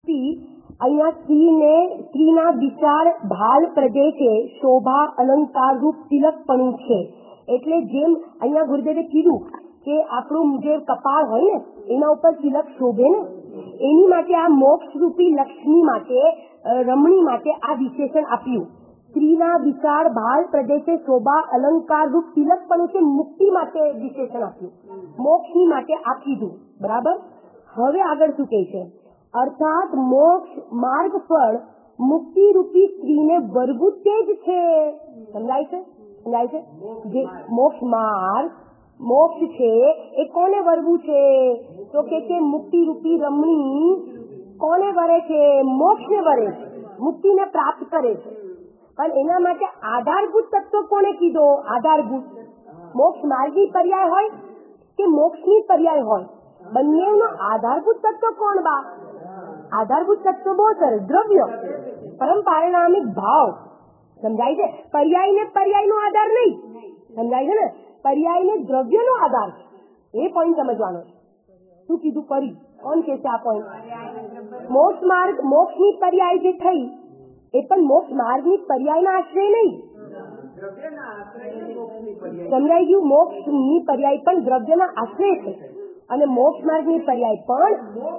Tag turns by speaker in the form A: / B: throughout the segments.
A: અહીંયા સ્ત્રીના વિશાળ ભાલ પ્રદેશે શોભા અલંકાર રૂપ તિલકપણું છે. એટલે જેમ અહીંયા ગુરુદેવે કીધું કે આપણું જે કપાળ હોય ને એના ઉપર તિલક શોભે ને, એની માટે આ મોક્ષ રૂપી લક્ષ્મી માટે, રમણી માટે આ વિશેષણ આપ્યું. સ્ત્રીના વિશાળ ભાલ પ્રદેશે શોભા અલંકાર રૂપ તિલકપણું છે. મુક્તિ માટે વિશેષણ આપ્યું, મોક્ષની માટે આ કીધું. બરાબર. હવે આગળ શું કહે છે? અર્થાત મોક્ષ માર્ગ ફળ મુક્તિ રૂપી સ્ત્રીને વરવું તે જ છે. સમજાય છે? સમજાય છે? જે મોક્ષ માર્ગ, મોક્ષ છે એ કોને વરવું છે? તો કે મુક્તિ રૂપી રમણી કોને વરે છે? મોક્ષને વરે છે, મુક્તિને પ્રાપ્ત કરે છે. પણ એના માટે આધારભૂત તત્વ કોને કીધો? આધારભૂત મોક્ષ માર્ગની પર્યાય હોય કે મોક્ષની પર્યાય હોય, બંનેનો આધારભૂત તત્વ કોણ બા? આધારભૂત તત્વ બહુ સરસ, દ્રવ્ય, પરમ પારિણામિક ભાવ. સમજાય છે? પર્યાય ને પર્યાય નો આધાર નહીં. સમજાય છે ને? પર્યાય ને દ્રવ્ય નો આધાર છે. એ પોઈન્ટ સમજવાનો છે. શું કીધું? પરી કોણ કે છે આ પોઈન્ટ? મોક્ષ માર્ગ, મોક્ષની પર્યાય જે થઈ એ પણ મોક્ષ માર્ગની પર્યાયના આશ્રય નહીં. સમજાઈ ગયું? મોક્ષની પર્યાય પણ દ્રવ્યના આશ્રય છે અને મોક્ષ માર્ગની પર્યાય પણ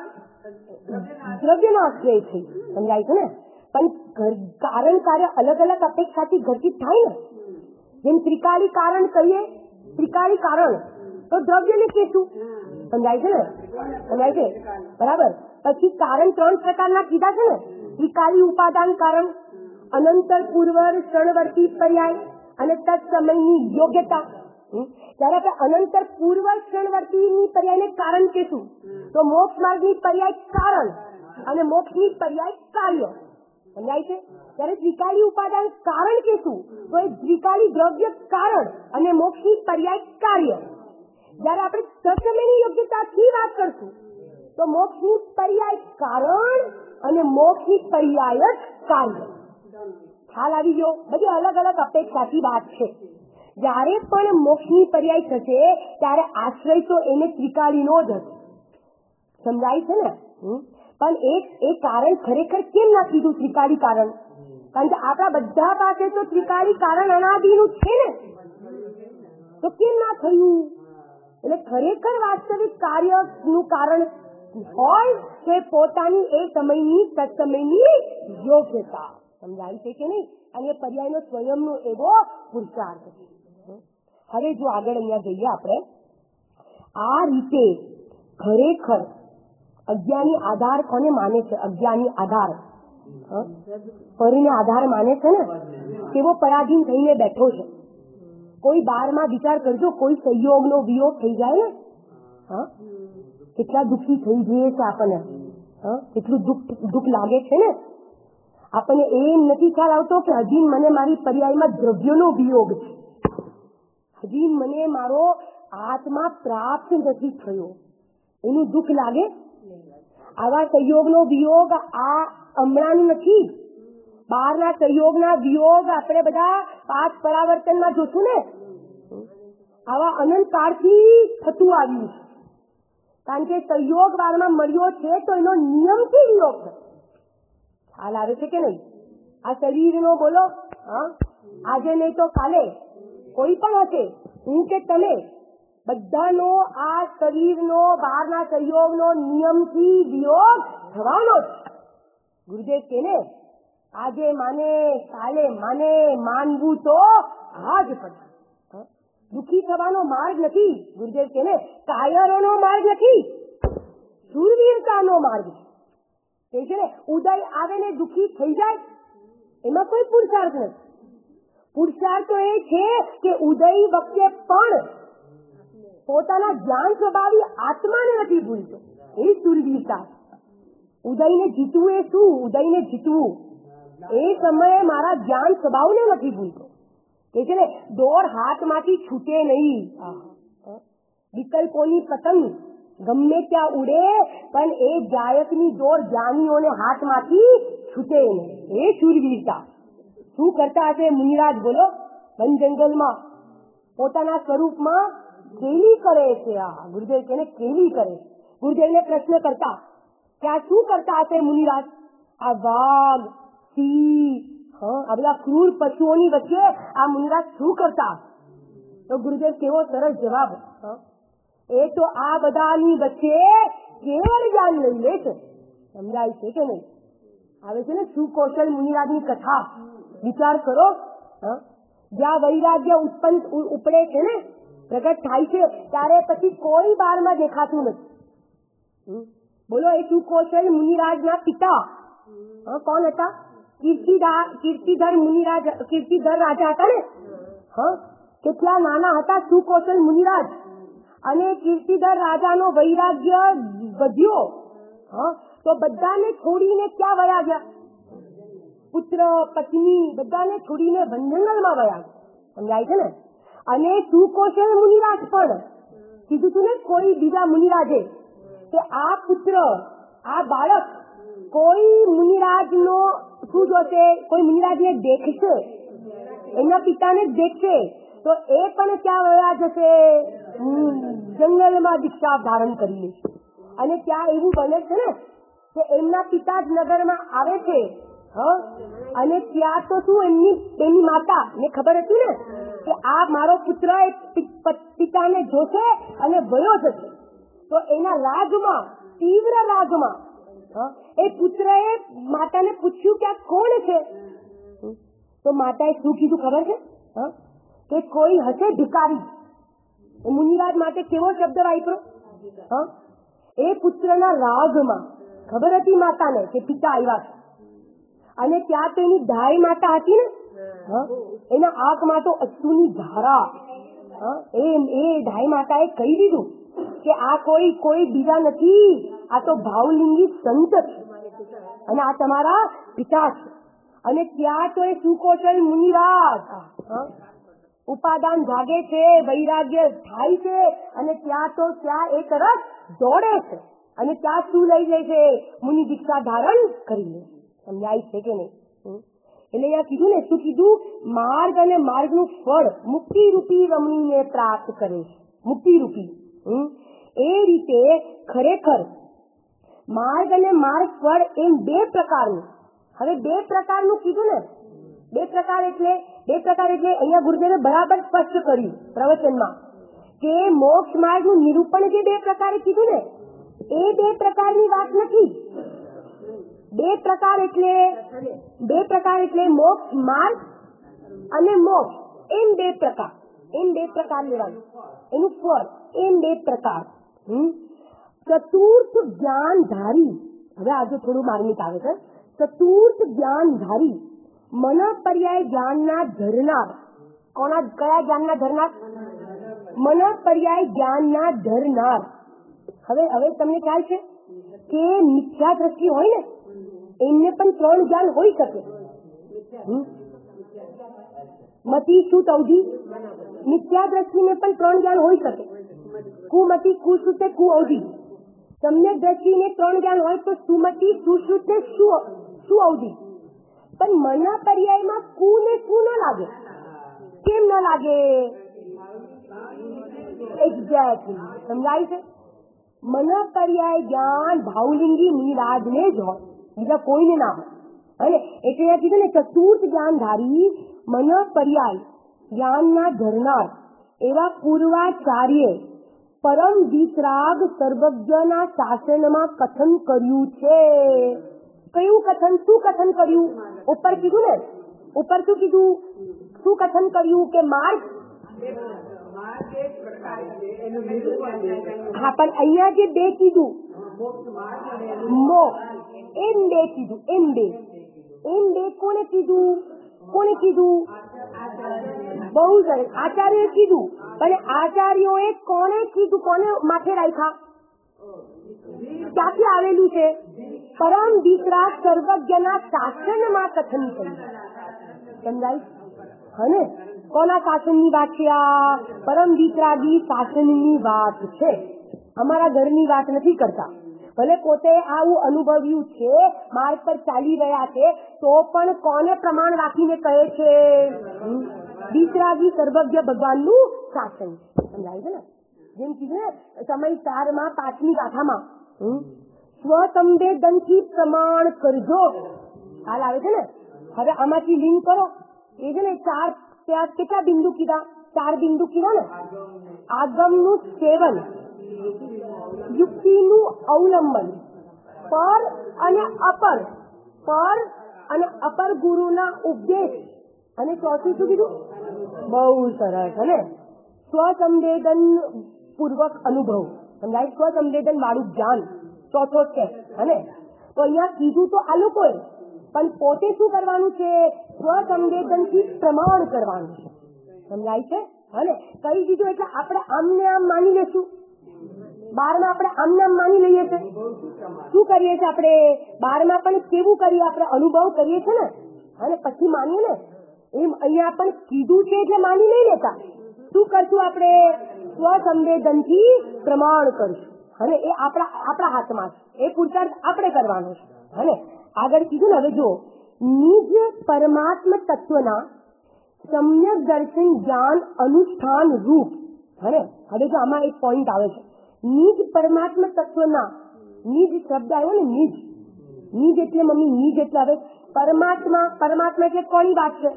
A: દ્રવ્યનો આશ્રય છે. સમજાય છે ને? પણ કારણ કાર્ય અલગ અલગ અપેક્ષાથી ઘટિત થાય ને. જેમ ત્રિકાળી કારણ કહીએ, ત્રિકાળી કારણ તો દ્રવ્યને કહેશું. સમજાય છે ને? સમજાય છે? બરાબર. પછી કારણ 3 પ્રકારના કીધા છે ને. ત્રિકાળી ઉપાદાન કારણ, અનંતર પૂર્વર ક્ષણવર્તી પર્યાય અને તત્સમયની યોગ્યતા. ત્યારે આપણે અનંતર પૂર્વ ક્ષણવર્તીની પર્યાયને કારણ કહેશું, તો મોક્ષ માર્ગની પર્યાય કારણ અને મોક્ષની પર્યાય કાર્ય. સમજાય છે? ત્યારે ત્રિકાળી ઉપાદાન કારણ કહેશું તો એ ત્રિકાળી દ્રવ્ય કારણ અને મોક્ષની પર્યાય કાર્ય. જયારે આપણે તત્સમયની યોગ્યતાથી વાત કરશું તો મોક્ષની પર્યાય કારણ અને મોક્ષની પર્યાય જ કાર્ય. ખ્યાલ આવી ગયો? બધી અલગ અલગ અપેક્ષાથી વાત છે. જયારે પણ મોક્ષની પર્યાય થશે ત્યારે આશ્રય તો એને ત્રિકાળીનો જ હશે. સમજાય છે ને? પણ એ કારણ ખરેખર કેમ ના કીધું ત્રિકાળી કારણ? કારણ કે આપણા બધા પાસે તો ત્રિકાળી કારણ અનાદિનું છે ને, તો કેમ ના થયું? એટલે ખરેખર વાસ્તવિક કાર્યનું કારણ હોય તે પોતાની એ સમયની તત્સમયની યોગ્યતા. સમજાય છે કે નહીં? અને પર્યાયનો સ્વયંનો એવો પુરુષાર્થ છે. હવે જો આગળ અહીંયા જઈએ આપણે, આ રીતે ખરેખર અજ્ઞાની આધાર કોને માને છે? અજ્ઞાની આધાર પરને આધાર માને છે ને. કેવો પરાધીન થઈને બેઠો છે. કોઈ બારમાં વિચાર કરજો, કોઈ સંયોગનો વિયોગ થઈ જાય ને, કેટલા દુઃખી થઈ જઈએ છે આપણને. કેટલું દુઃખ લાગે છે ને આપણને. એમ નથી ખ્યાલ આવતો કે હજી મને મારી પર્યાયમાં દ્રવ્યનો વિયોગ છે, હજી મને મારો આત્મા પ્રાપ્ત નથી થયો, એનું દુઃખ લાગે. આવા સંયોગનો વિયોગ આ હમણાં નથી. બહારના સંયોગના વિયોગ આપણે બધા 5 પરાવર્તનમાં જોશું ને. આવા અનંત કાળથી થતું આવ્યું છે. કારણ કે સંયોગ વારમાં મળ્યો છે તો એનો નિયમથી વિયોગ છે. ખ્યાલ આવે છે કે નહીં? આ શરીરનો બોલો, આજે નહીં તો કાલે કોઈ પણ હશે, હું કે તમે, બધાનો આ શરીરનો બહારના સંયોગનો નિયમથી વિયોગ થવાનો જ. ગુરુદેવ કે ને, આજે માને કાલે માને, માનવું તો આ જ પડે. દુઃખી થવાનો માર્ગ નથી. ગુરુદેવ કે ને, કાયરોનો માર્ગ નથી, શૂરવીરતાનો માર્ગ છે. છે ને, ઉદય આવે ને દુઃખી થઈ જાય, એમાં કોઈ પુરુષાર્થ નથી. પુરુષાર્થ તો એ છે કે ઉદય વખતે પણ પોતાના જ્ઞાન સ્વભાવી આત્માને નથી ભૂલતો. એ શૂરવીરતા. ઉદયને જીતવું એ શું? ઉદયને જીતવું એ સમયે મારા જ્ઞાન સ્વભાવને નથી ભૂલતો. કે છે ને, દોર હાથમાંથી છૂટે નહીં. વિકલ્પોની પતંગ ગમે ત્યાં ઉડે પણ એ ગાયકની દોર જ્ઞાનીઓને હાથમાંથી છૂટે નહીં. એ શૂરવીરતા. શું કરતા હશે મુનિરાજ બોલો? વન જંગલમાં પોતાના સ્વરૂપમાં કેલી કરે છે. ગુરુદેવ કેને કેલી કરે. ગુરુદેવને પ્રશ્ન કરતા ત્યાં શું કરતા હશે મુનિરાજ? આ વાઘ, સિંહ, આ બધા ક્રૂર પશુઓની વચ્ચે આ મુનિરાજ શું કરતા? તો ગુરુદેવ કેવો સરસ જવાબ, એ તો આ બધાની વચ્ચે કેવળ જ્ઞાન લઈ લે છે. સમજાય છે કે નહીં? આવે છે ને સુકૌશલ મુનિરાજની કથા, વિચાર કરો. જ્યાં વૈરાગ્ય ઉપડે છે ને, પ્રગટ થાય છે, ત્યારે પછી કોઈ બારમાં દેખાતું નથી. બોલો, એ સુકૌશલ મુનિરાજના પિતા કોણ હતા? કીર્તિધર મુનિરાજ, કીર્તિધર રાજા હતા ને. કેટલા નાના હતા સુકૌશલ મુનિરાજ, અને કીર્તિધર રાજાનો વૈરાગ્ય વધ્યો તો બધાને છોડીને ક્યાં વયા ગયા? પુત્ર, પત્ની બધાને છોડીને વનજંગલમાં વયા. સમજાય છે ને? અને સુકૌશલ મુનિરાજ પણ કીધું તું ને કોઈ બીજા મુનિરાજે કે આ પુત્ર, આ બાળક કોઈ મુનિરાજનો શું જોશે? કોઈ મુનિરાજને દેખશે, એના પિતાને જ દેખશે, તો એ પણ ક્યાં વયા જશે? જંગલમાં દીક્ષા ધારણ કરી લેશે. અને ત્યાં એવું બને છે ને કે એમના પિતા જ નગરમાં આવે છે, અને ત્યાં તો શું એની માતા ને ખબર હતી ને કે આ મારો પુત્ર પિતાને જોશે અને વયો જશે. તો એના રાગમાં, તીવ્ર રાગમાં, એ પુત્રએ માતાને પૂછ્યું કે આ કોણ છે? તો માતાએ શું કીધું ખબર છે? કે કોઈ હશે ભિખારી. મુનિરાજ માટે કેવો શબ્દ વાપરો? એ પુત્રના રાગમાં ખબર હતી માતાને કે પિતા આવ્યા છે. અને ત્યાં તો એની ધાય માતા હતી ને, એના આંખમાં તો અશ્રુની ધારા. એ ધાય માતાએ કહી દીધું કે આ કોઈ બીજા નથી, આ તો ભાવલિંગી સંત છે, અને આ તમારા પિતા છે. અને ત્યાં તો એ સુકૌશલ મુનિરાજ ઉપાદાન જાગે છે, વૈરાગ્ય થાય છે, અને ત્યાં તો ત્યાં એ તરફ દોડે છે, અને ત્યાં શું લઈ જાય છે? મુનિ દીક્ષા ધારણ કરી લે. સમજાય છે કે નહીં? એટલે અહીંયા કીધું ને, શું કીધું? માર્ગ અને માર્ગનું ફળ મુક્તિ રૂપી રમણીને પ્રાપ્ત કરે છે. મુક્તિ રૂપી. એ રીતે ખરેખર માર્ગ અને માર્ગ ફળ એમ બે પ્રકારનું. હવે બે પ્રકારનું કીધું ને, બે પ્રકાર એટલે અહીંયા ગુરુદેવે બરાબર સ્પષ્ટ કર્યું પ્રવચનમાં કે મોક્ષ માર્ગનું નિરૂપણ જે બે પ્રકારે કીધું ને, એ બે પ્રકારની વાત નથી. બે પ્રકાર એટલે મોક્ષ માર્ગ અને મોક્ષ, એમ બે પ્રકાર લેવાનું. એનું ફળ એમ બે પ્રકાર. ચતુર્થ જ્ઞાનધારી, હવે આજે થોડું માર્મિક આવે છે. ચતુર્થ જ્ઞાનધારી, મન પર્યાય જ્ઞાનના ધરનાર. કયા જ્ઞાનના ધરનાર? મન પર્યાય જ્ઞાનના ધરનાર. હવે તમને ખ્યાલ છે કે મિથ્યા દ્રષ્ટિ હોય ને, એમને પણ 3 જ્ઞાન હોઈ શકે. મતિ, શુદ્ધ, અવધિ. મિથ્યા દ્રષ્ટિને પણ 3 જ્ઞાન હોઈ શકે. કુમતિ, કુશુદ્ધ, કુઅવધિ. સમ્યક દ્રષ્ટિને 3 જ્ઞાન હોય તો સુમતિ, સુશુદ્ધ ને સુઅવધિ. પણ મન પર્યાયમાં કુ ને કુ ન લાગે. કેમ ન લાગે? એક્ઝેક્ટલી. સમજાય છે? મન પર્યાય જ્ઞાન ભાવલિંગી મુનિરાજને જ હોય, બીજા કોઈને ના હોય. અને એટલે કીધું ને, ચતુર્થ જ્ઞાનધારી, મન પર્યાય જ્ઞાનના ધરનાર એવા પૂર્વાચાર્ય પરમ વિતરાગ સર્વજ્ઞના શાસનમાં કથન કર્યું છે. કયું કથન? શું કથન કર્યું? ઉપર કીધું ને, ઉપર શું કીધું? શું કથન કર્યું? કે માર્ગ. હા, પણ અહીંયા જે બે કીધું, મોક્ષ, એમ બે કીધું. એમ બે કોને કીધું? બહુ સરસ. આચાર્યોએ કીધું. પણ આચાર્યોએ કોને કીધું? કોને માથે રાખ્યા? ક્યાંથી આવેલું છે? પરમ વિતરાગ સર્વજ્ઞના શાસનમાં કથન કર્યું. સમજાય? હને? કોના શાસનની વાત છે? આ પરમ વિતરાગી શાસનની વાત છે. અમારા ઘરની વાત નથી કરતા. ભલે પોતે આવું અનુભવ્યું છે, માર્ગ પર ચાલી રહ્યા છે, તો પણ કોને પ્રમાણ રાખીને કહે છે? વિતરાગી સર્વજ્ઞ ભગવાનનું શાસન. સમજાય છે ને? જેમ કીધું ને, સમય 4 માં 5મી ગાથામાં સ્વસંવેદનથી પ્રમાણ કરજો. હાલ આવે છે ને. હવે આમાંથી લિંક કરો. એ છે ને ચાર, ત્યાં કેટલા બિંદુ કીધા? 4 બિંદુ કીધા ને. આગમનું સેવન, યુક્તિનું અવલંબન, પર અને અપર ગુરુના ઉપદેશ, અને ચોથું શું કીધું? બહુ સરસ. અને સ્વસંવેદન પૂર્વક અનુભવ, સમજાય? સ્વસંવેદન વાળું જ્ઞાન ચોથો છે. અને તો અહીંયા કીધું તો આ લોકોએ, પણ પોતે શું કરવાનું છે? સ્વસંવેદનથી પ્રમાણ કરવાનું છે. સમજાય છે? અને કહી દીધું એટલે આપણે આમને આમ માની લેશું. 12માં આપણે આમને આમ માની લઈએ છીએ. શું કરીએ છીએ આપણે 12માં પણ? કેવું કરીએ આપણે? અનુભવ કરીએ છીએ ને, અને પછી માનીએ ને. એમ અહીંયા પણ કીધું છે એટલે માની નહીં લેતા. શું કરશું આપણે? સ્વસંવેદનથી પ્રમાણ કરશું. અને એ આપણા હાથમાં છે. એ પુરુષાર્થ આપણે કરવાનો છે. અને આગળ કીધું ને. હવે જો નિજ પરમાત્મ તત્વના સમ્યક દર્શન જ્ઞાન અનુષ્ઠાન રૂપ. હવે જો આમાં એક પોઈન્ટ આવે છે. નિજ પરમાત્મ તત્વના, નિજ શબ્દ આવ્યો ને, નિજ એટલે મમ્મી, નિજ એટલે હવે પરમાત્મા એટલે કોની વાત છે?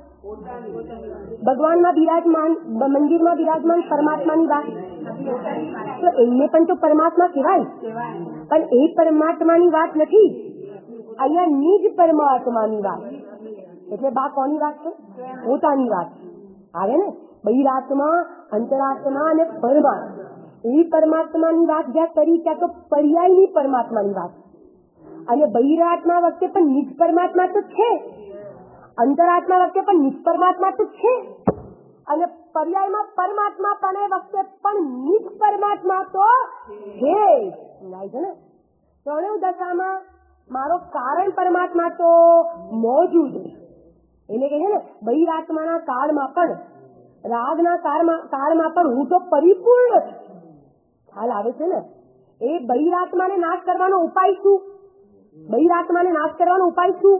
A: ભગવાનમાં બિરાજમાન, મંદિરમાં બિરાજમાન પરમાત્માની વાત. તો એમને પણ તો પરમાત્મા કહેવાય, પણ એ પરમાત્માની વાત નથી. અહીંયા નિજ પરમાત્માની વાત. એટલે બા કોની વાત છે? પોતાની વાત આવે ને. બહિરાત્મા, અંતરાત્મા અને પરમાત્મા, એવી પરમાત્માની વાત જ્યાં કરી ત્યાં તો પર્યાયની પરમાત્માની વાત. અને બહિરાત્મા વખતે પણ નિજ પરમાત્મા તો છે, અંતરાત્મા વખતે પણ નિજ પરમાત્મા તો છે, અને પર્યાયમાં પરમાત્મા પણ વખતે પણ નિજ પરમાત્મા તો છે. સમજાય છે ને? ત્રણેય દશામાં મારો કારણ પરમાત્મા તો મોજૂદ છે. એટલે કે છે ને, બહિરાત્માના કાળમાં પણ, રાગના કાળમાં પણ હું તો પરિપૂર્ણ છું. ખ્યાલ આવે છે ને? એ બહિરાત્માને નાશ કરવાનો ઉપાય શું? બહિરાત્માને નાશ કરવાનો ઉપાય શું?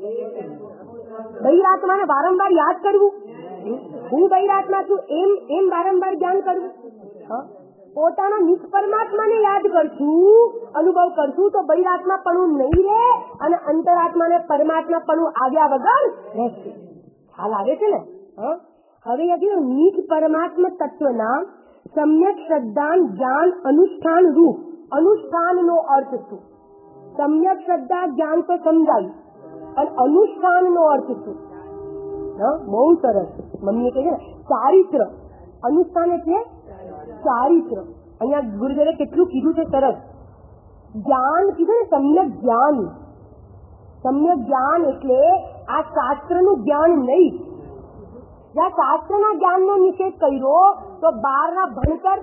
A: બહિરાત્માને વારંવાર યાદ કરવું. હું બહિરાત્મા છું એમ વારંવાર જ્ઞાન કરવું. પોતાના નિજ પરમાત્માને યાદ કરશું, અનુભવ કરશું, તો બહિરાત્મા પણ નહીં રહે અને અંતરાત્માને પરમાત્મા પણ આવ્યા વગર રહેશે. ખ્યાલ આવે છે ને? હવે નિજ પરમાત્મા તત્વના સમ્યક શ્રદ્ધા જ્ઞાન અનુષ્ઠાન રૂપ. અનુષ્ઠાનનો અર્થ શું? સમ્યક શ્રદ્ધા જ્ઞાન તો સમજાયું, અને અનુષ્ઠાનનો અર્થ શું? બહુ સરસ. મમ્મીએ કહે છે ને ચારિત્ર. અનુષ્ઠાન એટલે ચારિત્ર. અહીંયા ગુરુદેવે કેટલું કીધું છે સરસ. જ્ઞાન કીધું ને, સમ્યક જ્ઞાન. સમ્યક જ્ઞાન એટલે આ શાસ્ત્રનું જ્ઞાન નહીં. જ્યાં શાસ્ત્રના જ્ઞાનનો નિષેધ કર્યો તો બહારના ભણતર,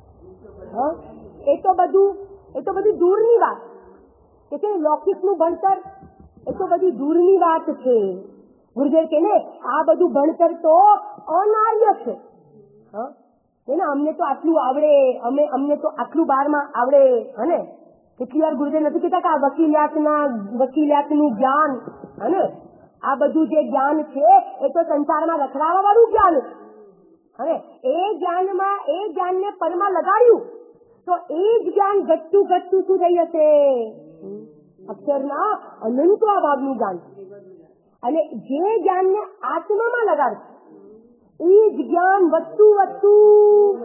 A: એ તો બધું દૂરની વાત. એટલે લૌકિકનું ભણતર એ તો બધી દૂરની વાત છે. ગુરુદેવ કે ને આ બધું ભણતર તો અનાર્ય છે. અમને તો આટલું આવડે, અમને તો આટલું 12માં આવડે. અને કેટલી વાર ગુરુદેવ નથી કહેતા કે આ વકીલાતનું જ્ઞાન, અને આ બધું જે જ્ઞાન છે એ તો સંસારમાં રખડાવા વાળું જ્ઞાન છે. અને એ જ્ઞાનને પરમાં લગાડ્યું તો એ જ જ્ઞાન ઘટતું શું થઈ જશે? અક્ષરના અનંત ભાગનું જ્ઞાન. અને જે જ્ઞાનને આત્મામાં લગાડશે એ જ જ્ઞાન વધતું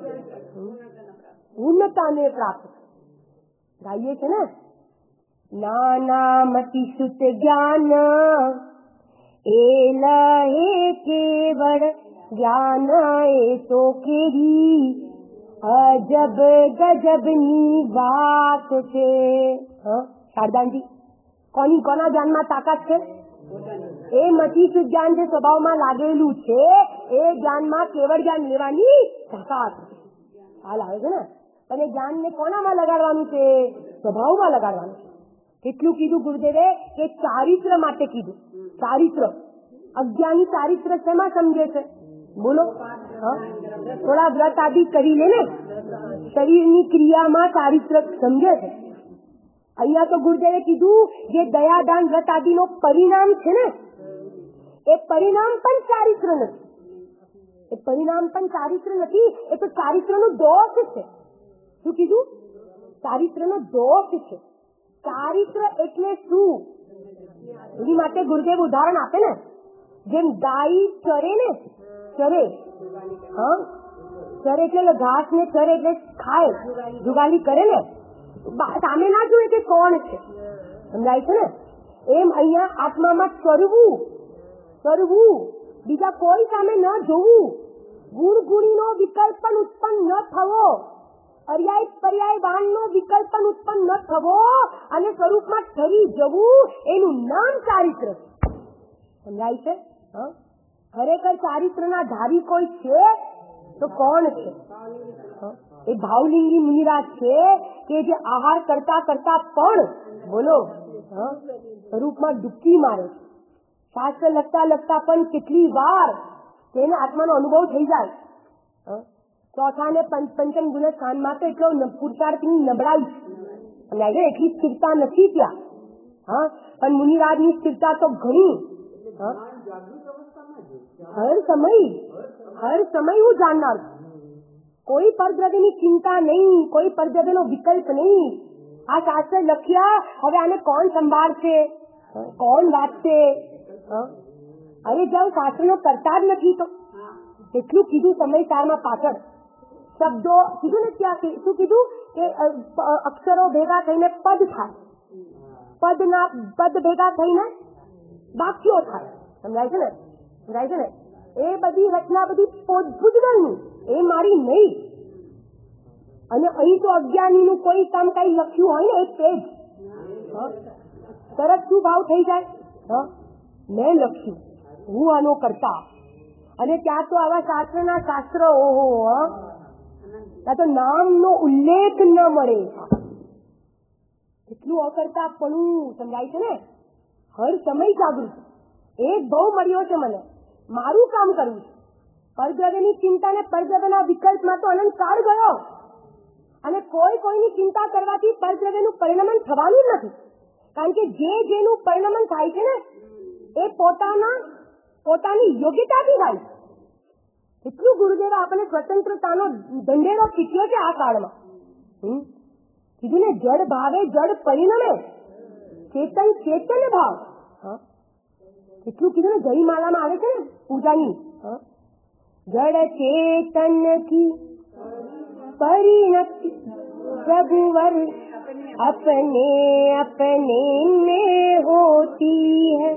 A: પૂર્ણતાને પ્રાપ્ત ગાઈએ છે ને. નાના મતિ સુત જ્ઞાન એ લહે કેવળ જ્ઞાન, એ તો કેરી અજબ ગજબની વાત છે. શારદાજી, કોના જ્ઞાનમાં તાકાત છે? એ મતિ સુત જ્ઞાન જે સ્વભાવમાં લાગેલું છે એ જ્ઞાનમાં કેવળ જ્ઞાન લેવાની તાકાત. હાલ આવે છે ને? અને જ્ઞાનને કોનામાં લગાડવાનું છે? સ્વભાવમાં લગાડવાનું છે. કેટલું કીધું ગુરુદેવે કે ચારિત્ર માટે કીધું. ચારિત્ર. અજ્ઞાની ચારિત્ર શેમાં સમજે છે? બોલો. થોડા વ્રત આદિ કરી લે ને, શરીરની ક્રિયામાં ચારિત્ર સમજે છે. અહીંયા તો ગુરુદેવે કીધું જે દયાદાન વ્રત આદિનો પરિણામ છે ને, એ પરિણામ પણ ચારિત્ર નથી. એ પરિણામ પણ ચારિત્ર નથી, એ તો ચારિત્રનો દોષ છે. શું કીધું? ચારિત્રનો દોષ છે. ચારિત્ર એટલે શું એની માટે ગુરુદેવ ઉદાહરણ આપે ને, જેમ ગાય ચરે ને, ચરે ચરે એટલે ઘાસ ને ચરે એટલે ખાય, જુગાલી કરે ને, સામે ના જોઈએ કે કોણ છે, સમજાય છે ને? એમ અહીંયા આત્મામાં ચરવું, ચરવું, બીજા કોઈ સામે ન જોવું, ગુણ ગુણીનો વિકલ્પન ઉત્પન્ન ન થવો, પર્યાય પર્યાય વાનનો વિકલ્પન ઉત્પન્ન ન થવો અને સ્વરૂપમાં ઠરી જવું, એનું નામ ચારિત્ર. સમજાય છે? ખરેખર ચારિત્રના ધારી કોઈ છે તો કોણ છે? એ ભાવલિંગી મુનિરાજ છે કે જે આહાર કરતા કરતા પણ બોલો સ્વરૂપમાં ડૂબકી મારે. શાસ્ત્ર લખતા લખતા પણ કેટલી વાર તેને આત્માનો અનુભવ થઈ જાય. ચોથા ને પંચમ ગુણ સ્થાનમાં તો એટલો પુરુષાર્થની નબળાઈ છે, એટલી સ્થિરતા નથી ત્યાં. પણ મુનિરાજની સ્થિરતા તો ઘણી. હર સમય હું જાણનાર, કોઈ પરદ્રવ્યની ચિંતા નહીં, કોઈ પરદ્રવ્યનો વિકલ્પ નહીં. આ શાસ્ત્ર લખ્યા, હવે આને કોણ સંભાળશે, કોણ વાંચશે? અરે જાઓ, શાસ્ત્રનો કરતા જ નથી તો એટલું કીધું સમયસારમાં પાછળ શબ્દો કીધું ને, ત્યાં શું કીધું કે અક્ષરો ભેગા થઈને પદ થાય, પદ ભેગા થઈને વાક્યો થાય. સમજાય છે ને? સમજાય છે ને? એ બધી રચના બધી ભૂતગળની, એ મારી નહીં. અને અહીં તો અજ્ઞાનીનું કોઈ કામ કઈ લખ્યું હોય ને, એક પેજ તરત શું ભાવ થઈ જાય, મેં લખ્યું, હું આનો કરતા. અને ત્યાં તો આવા શાસ્ત્રના શાસ્ત્રો, ઓહો, ત્યાં તો નામનો ઉલ્લેખ ન મળે. એટલું અકર્તા પણ સમજાય છે ને? હર સમય જાગૃત. એક બહુ મળ્યો છે મને, મારું કામ કરવું છે. પરદ્રવ્યની ચિંતા ને પરદ્રવ્યના વિકલ્પમાં તો અનંત કાળ ગયો. અને કોઈની ચિંતા કરવાથી પરદ્રવ્યનું પરિણમન થવાનું નથી. કારણ કે જેનું પરિણમન થાય છે ને, એ પોતાની યોગ્યતાથી થાય. એટલું ગુરુદેવ આપણે સ્વતંત્રતાનો દંડેરો ચીક્યો છે આ કાળમાં. કીધું ને, જડ ભાવે જડ પરિણમે, ચેતન ચેતન ભાવ. એટલું કીધું ને, જયમાલામાં આવે છે ને પૂજાની, જડ ચેતન કી परिणति रघुवर अपने अपने में होती है,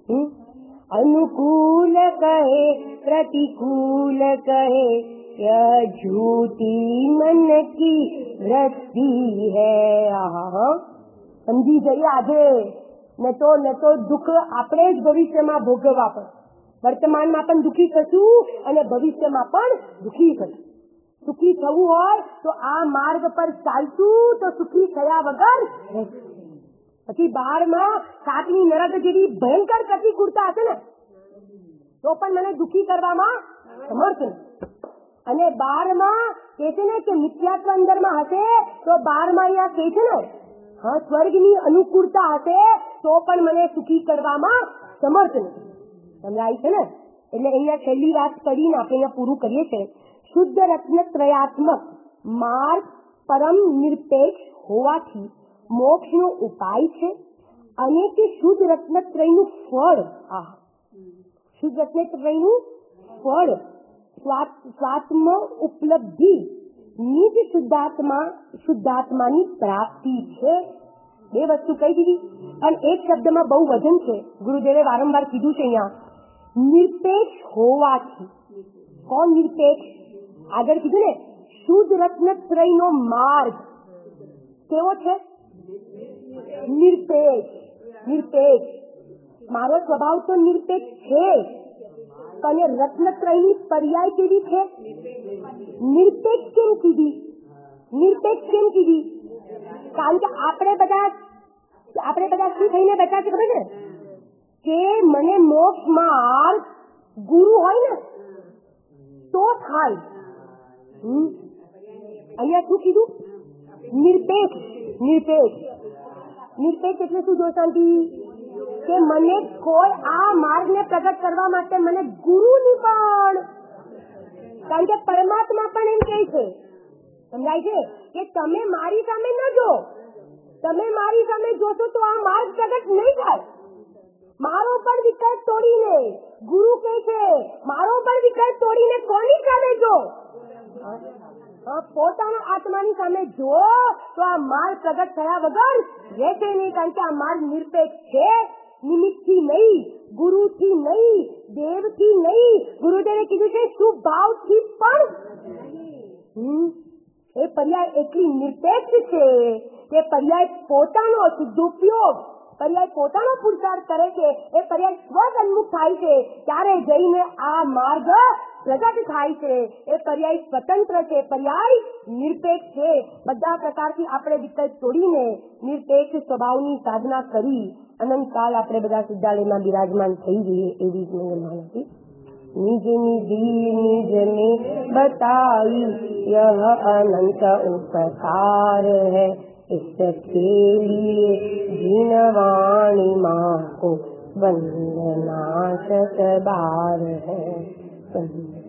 A: अनुकूल कहे प्रतिकूल कहे यह झूठी मन की वृत्ति है. સમજી જઈએ આજે. ન તો દુઃખ આપણે જ ભવિષ્યમાં ભોગવવા પડે. વર્તમાનમાં પણ દુઃખી થશું અને ભવિષ્યમાં પણ દુઃખી થશું. સુખી થવું હોય તો આ માર્ગ પર ચાલશું તો સુખી થયા વગર પછી બહારમાં સાતની નરક જેવી ભયંકર પ્રતિકૂળતા હશે ને તો પણ મને દુઃખી કરવામાં સમર્થ નથી. અને બહારમાં કે છે ને કે મિથ્યાત્વ અંદરમાં હશે તો બહારમાં અહીંયા કે છે ને સ્વર્ગની અનુકૂળતા હશે તો પણ મને સુખી કરવામાં સમર્થ નથી. સમજાય છે ને? એટલે અહીંયા છેલ્લી વાત કરીને આપણે અહીંયા પૂરું કરીએ છીએ. શુદ્ધ રત્નત્રયાત્મક માર્ગ પરમ નિરપેક્ષ હોવાથી મોક્ષનો ઉપાય છે અને તે શુદ્ધ રત્નત્રયનું ફળ, શુદ્ધ રત્નત્રયનું ફળ સ્વાત્મ ઉપલબ્ધિ નિજ શુદ્ધાત્માની પ્રાપ્તિ છે. બે વસ્તુ કહી દીધી પણ એક શબ્દમાં બહુ વજન છે. ગુરુદેવે વારંવાર કીધું છે અહીંયા, નિરપેક્ષ હોવાથી. કોણ નિરપેક્ષ? આગળ કીધું ને, શુદ્ધ રત્નત્રયનો માર્ગ કેવો છે? નિરપેક્ષ. નિરપેક્ષ. મારો સ્વભાવ તો નિરપેક્ષ છે, પણ રત્નત્રયની પર્યાય કેવી છે? નિરપેક્ષ કેમ કીધી? નિરપેક્ષ કેમ કીધી? કારણ કે આપણે બધા શું થઈને બેઠા છે ખબર છે કે મને મોક્ષ માર્ગ ગુરુ હોય ને તો થાય. અહીંયા શું કીધું? નિરપેક્ષ. નિરપેક્ષ. નિરપેક્ષ એટલે શું જોશાંતિ? કે મને કોઈ આ માર્ગને પ્રગટ કરવા માટે મને ગુરુની પણ, કારણ કે પરમાત્મા પણ એમ કહે છે, સમજાય છે કે તમે મારી સામે ન જો, તમે મારી સામે જોશો તો આ માર્ગ પ્રગટ નહીં થાય. મારો પણ વિકલ્પ તોડીને ગુરુ કહે છે, મારો પણ વિકલ્પ તોડીને કોની સામે જો? પોતાના આત્માની સામે જો તો આ માર્ગ પ્રગટ થયા વગર રહેશે નહીં. કારણ કે આ માર્ગ નિરપેક્ષ છે, નિમિત્તથી નહીં, ગુરુથી નહીં, દેવથી નહીં. ગુરુદેવે કીધું છે શુભ ભાવથી પણ. એ પર્યાય એટલી નિરપેક્ષ છે કે પર્યાય પોતાનો શુદ્ધોપયોગ, પર્યાય પોતાનો પુરુષાર્થ કરે છે. એ પર્યાય સ્વસન્મુખ થાય છે ત્યારે જઈને આ માર્ગ પ્રગટ થાય છે. એ પર્યાય સ્વતંત્ર છે, પર્યાય નિરપેક્ષ છે. બધા પ્રકારથી આપણે વિકલ્પ તોડીને નિરપેક્ષ સ્વભાવની સાધના કરી અનંતકાળ આપણે બધા સિદ્ધાલયમાં બિરાજમાન થઈ જઈએ એવી જ મંગલમાં હતી. निज निज में बताई यह अनंत उपकार है, इसके लिए जिनवाणी माँ को वंदना शत बार है.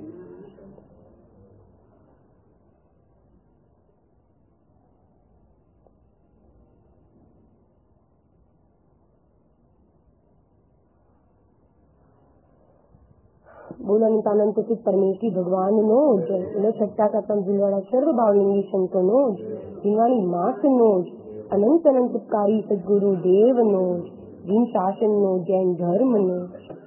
A: બોલો અનંતાનંત ચિત પરમેશ્વરી ભગવાનનો જ, બોલો છઠ્ઠા સપ્તમ ભીલવાડા સર્વ ભાવલિંગી સંતોનો જ, જીનવાણી માસનો જ, અનંત અનંત ઉપકારી સદગુરુ દેવનો જ, જીન શાસનનો, જૈન ધર્મનો જ.